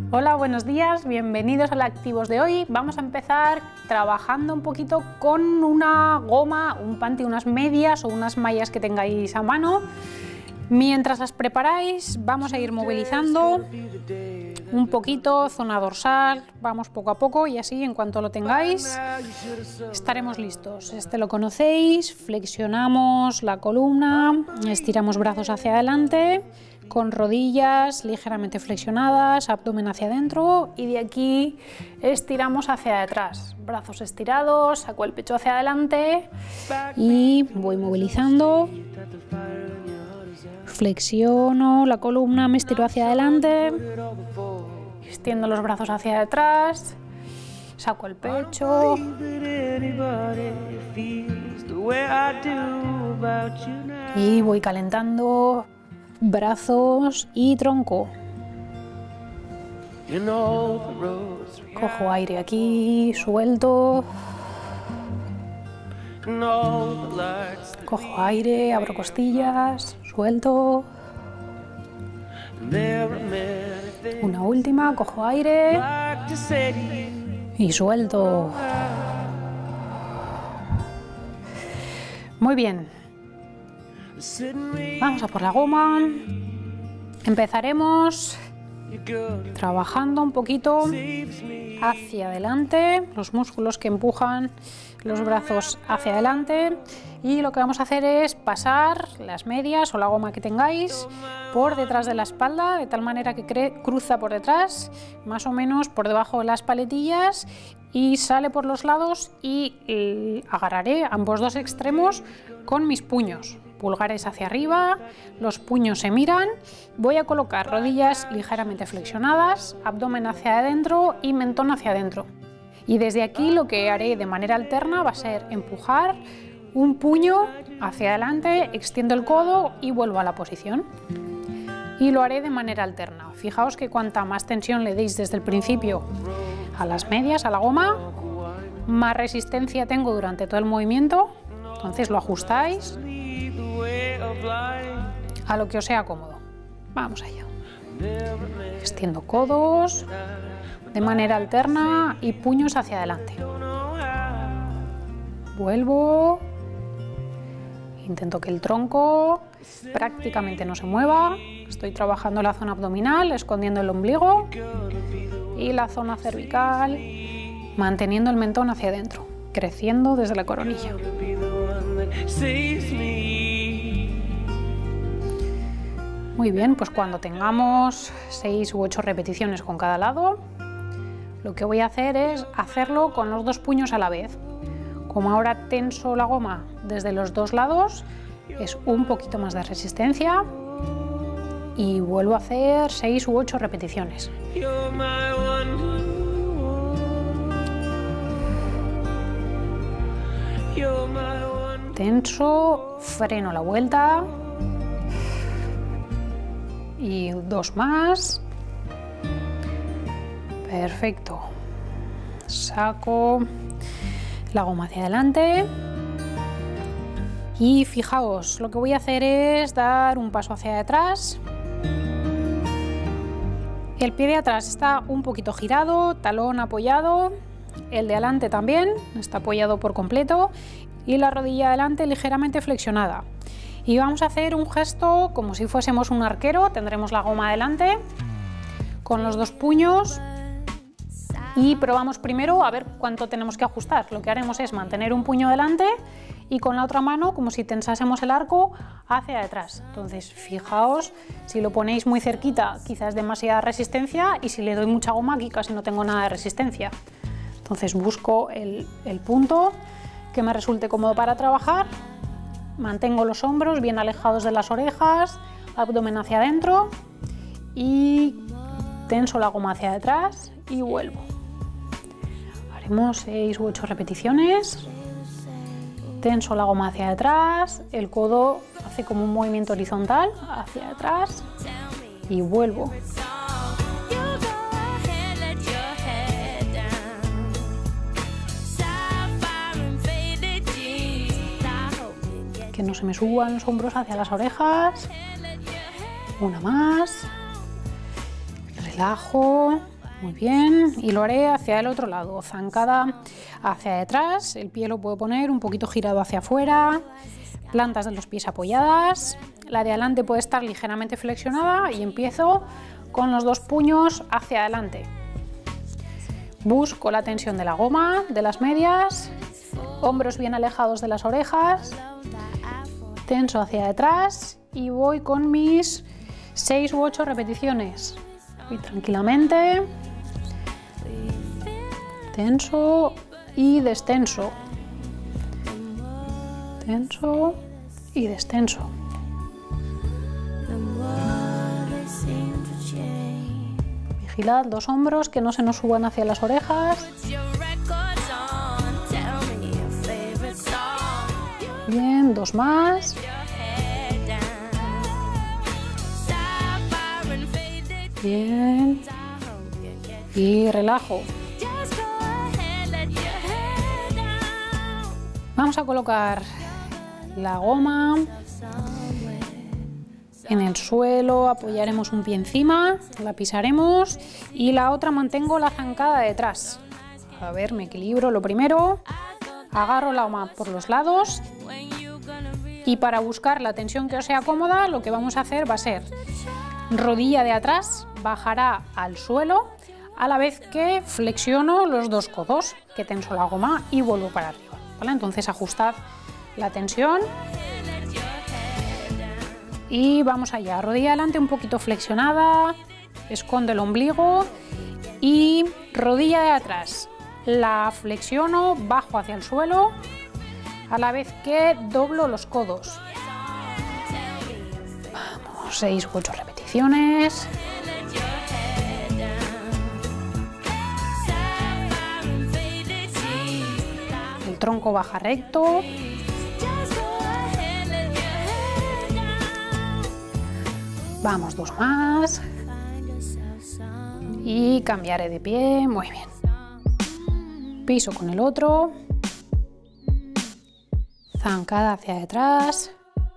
Hola, buenos días, bienvenidos al Activos de hoy. Vamos a empezar trabajando un poquito con una goma, un panty, unas medias o unas mallas que tengáis a mano. Mientras las preparáis, vamos a ir movilizando un poquito, zona dorsal, vamos poco a poco y así en cuanto lo tengáis estaremos listos. Este lo conocéis, flexionamos la columna, estiramos brazos hacia adelante, con rodillas ligeramente flexionadas, abdomen hacia adentro y de aquí estiramos hacia atrás, brazos estirados, saco el pecho hacia adelante y voy movilizando, flexiono la columna, me estiro hacia adelante, extiendo los brazos hacia atrás, saco el pecho y voy calentando brazos y tronco. Cojo aire aquí, suelto. Cojo aire, abro costillas, suelto. Una última, cojo aire y suelto. Muy bien. Vamos a por la goma. Empezaremos trabajando un poquito hacia adelante, los músculos que empujan los brazos hacia adelante, y lo que vamos a hacer es pasar las medias o la goma que tengáis por detrás de la espalda, de tal manera que cruza por detrás, más o menos por debajo de las paletillas, y sale por los lados y agarraré ambos dos extremos con mis puños. Pulgares hacia arriba, los puños se miran, voy a colocar rodillas ligeramente flexionadas, abdomen hacia adentro y mentón hacia adentro. Y desde aquí lo que haré de manera alterna va a ser empujar un puño hacia adelante, extiendo el codo y vuelvo a la posición. Y lo haré de manera alterna. Fijaos que cuanta más tensión le deis desde el principio a las medias, a la goma, más resistencia tengo durante todo el movimiento, entonces lo ajustáis a lo que os sea cómodo. Vamos allá. Extiendo codos de manera alterna y puños hacia adelante. Vuelvo. Intento que el tronco prácticamente no se mueva. Estoy trabajando la zona abdominal, escondiendo el ombligo y la zona cervical, manteniendo el mentón hacia adentro, creciendo desde la coronilla. Muy bien, pues cuando tengamos 6 u 8 repeticiones con cada lado, lo que voy a hacer es hacerlo con los dos puños a la vez. Como ahora tenso la goma desde los dos lados, es un poquito más de resistencia y vuelvo a hacer 6 u 8 repeticiones. Tenso, freno la vuelta y 2 más. Perfecto. Saco la goma hacia adelante y fijaos, lo que voy a hacer es dar un paso hacia atrás. El pie de atrás está un poquito girado, talón apoyado, el de adelante también está apoyado por completo y la rodilla de adelante ligeramente flexionada. Y vamos a hacer un gesto como si fuésemos un arquero. Tendremos la goma adelante con los dos puños y probamos primero a ver cuánto tenemos que ajustar. Lo que haremos es mantener un puño delante y con la otra mano, como si tensásemos el arco, hacia detrás. Entonces fijaos, si lo ponéis muy cerquita quizás demasiada resistencia, y si le doy mucha goma aquí casi no tengo nada de resistencia. Entonces busco el punto que me resulte cómodo para trabajar. Mantengo los hombros bien alejados de las orejas, abdomen hacia adentro y tenso la goma hacia detrás y vuelvo. Haremos 6 u 8 repeticiones. Tenso la goma hacia atrás, el codo hace como un movimiento horizontal hacia atrás y vuelvo. Que no se me suban los hombros hacia las orejas. Una más. Relajo, Muy bien, y lo haré hacia el otro lado, zancada hacia detrás, el pie lo puedo poner un poquito girado hacia afuera, plantas de los pies apoyadas, la de adelante puede estar ligeramente flexionada y empiezo con los dos puños hacia adelante. Busco la tensión de la goma, de las medias, hombros bien alejados de las orejas, tenso hacia detrás y voy con mis 6 u 8 repeticiones. Y tranquilamente, tenso y descenso, tenso y descenso. Vigilad los hombros que no se nos suban hacia las orejas. Bien, 2 más. Bien. Y relajo. Vamos a colocar la goma en el suelo, apoyaremos un pie encima, la pisaremos y la otra mantengo la zancada detrás. A ver, me equilibro lo primero, agarro la goma por los lados y para buscar la tensión que os sea cómoda lo que vamos a hacer va a ser rodilla de atrás, bajará al suelo a la vez que flexiono los dos codos, que tenso la goma y vuelvo para arriba, ¿vale? Entonces ajustad la tensión. Y vamos allá, rodilla adelante un poquito flexionada, esconde el ombligo y rodilla de atrás. La flexiono, bajo hacia el suelo, a la vez que doblo los codos. Vamos, 6 u 8 repeticiones. El tronco baja recto. Vamos, 2 más. Y cambiaré de pie, muy bien. Piso con el otro. Zancada hacia detrás.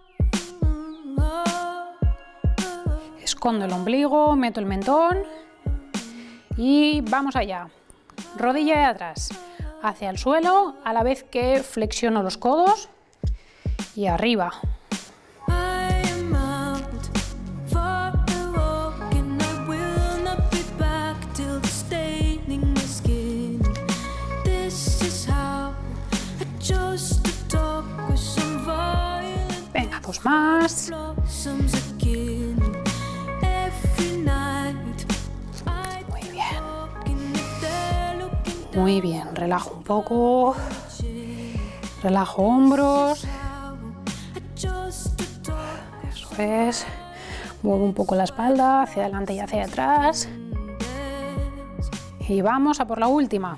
Escondo el ombligo, meto el mentón. Y vamos allá. Rodilla de atrás hacia el suelo, a la vez que flexiono los codos. Y arriba. Venga, 2 más. Muy bien. Muy bien, relajo un poco. Relajo hombros. Eso es. Muevo un poco la espalda hacia adelante y hacia atrás. Y vamos a por la última.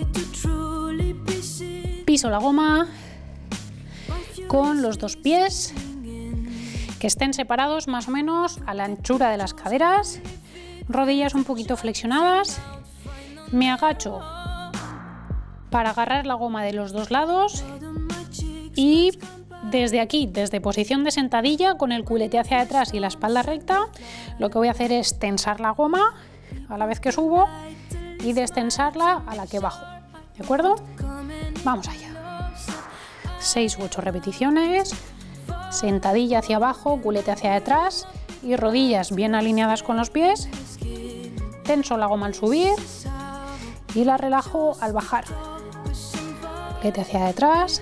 Piso la goma con los dos pies que estén separados más o menos a la anchura de las caderas, rodillas un poquito flexionadas. Me agacho para agarrar la goma de los dos lados y desde aquí, desde posición de sentadilla con el culete hacia atrás y la espalda recta, lo que voy a hacer es tensar la goma a la vez que subo y destensarla a la que bajo, ¿de acuerdo? Vamos allá. 6 u 8 repeticiones, sentadilla hacia abajo, culete hacia detrás y rodillas bien alineadas con los pies. Tenso la goma al subir y la relajo al bajar. Culete hacia detrás,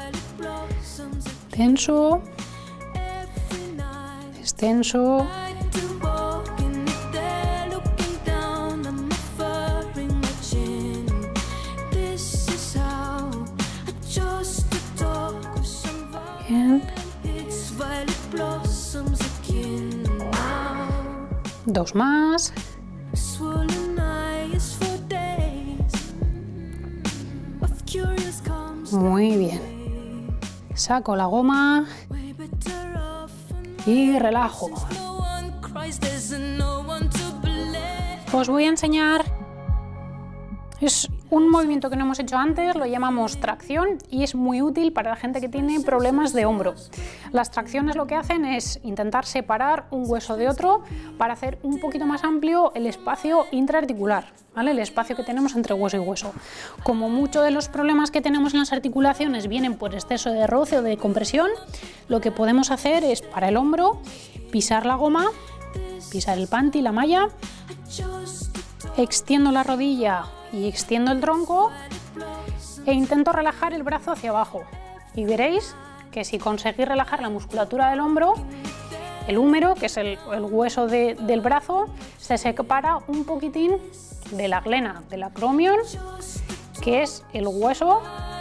tenso, extenso. Bien. 2 más. Muy bien. Saco la goma y relajo. Os voy a enseñar Es un movimiento que no hemos hecho antes, lo llamamos tracción y es muy útil para la gente que tiene problemas de hombro. Las tracciones lo que hacen es intentar separar un hueso de otro para hacer un poquito más amplio el espacio intraarticular, ¿vale? El espacio que tenemos entre hueso y hueso. Como muchos de los problemas que tenemos en las articulaciones vienen por exceso de roce o de compresión, lo que podemos hacer es para el hombro pisar la goma, pisar el panty, la malla, extiendo la rodilla y extiendo el tronco e intento relajar el brazo hacia abajo y veréis que si conseguís relajar la musculatura del hombro, el húmero, que es el hueso del brazo, se separa un poquitín de la glena, del acromion, que es el hueso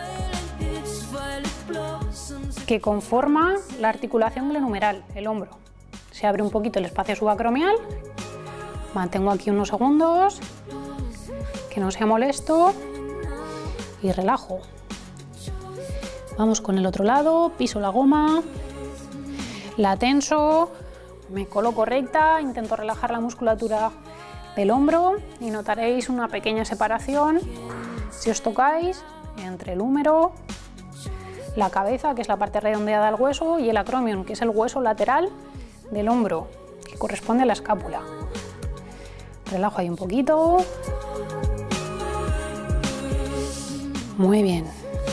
que conforma la articulación glenohumeral, el hombro. Se abre un poquito el espacio subacromial, mantengo aquí unos segundos, que no sea molesto y relajo. Vamos con el otro lado, piso la goma, la tenso, me coloco recta, intento relajar la musculatura del hombro y notaréis una pequeña separación, si os tocáis, entre el húmero, la cabeza, que es la parte redondeada del hueso, y el acromion, que es el hueso lateral del hombro, que corresponde a la escápula. Relajo ahí un poquito. Muy bien.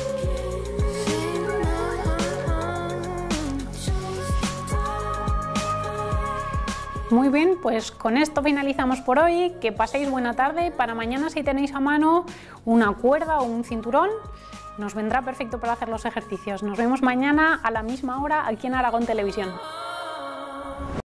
Muy bien, pues con esto finalizamos por hoy. Que paséis buena tarde. Para mañana, si tenéis a mano una cuerda o un cinturón, nos vendrá perfecto para hacer los ejercicios. Nos vemos mañana a la misma hora aquí en Aragón Televisión.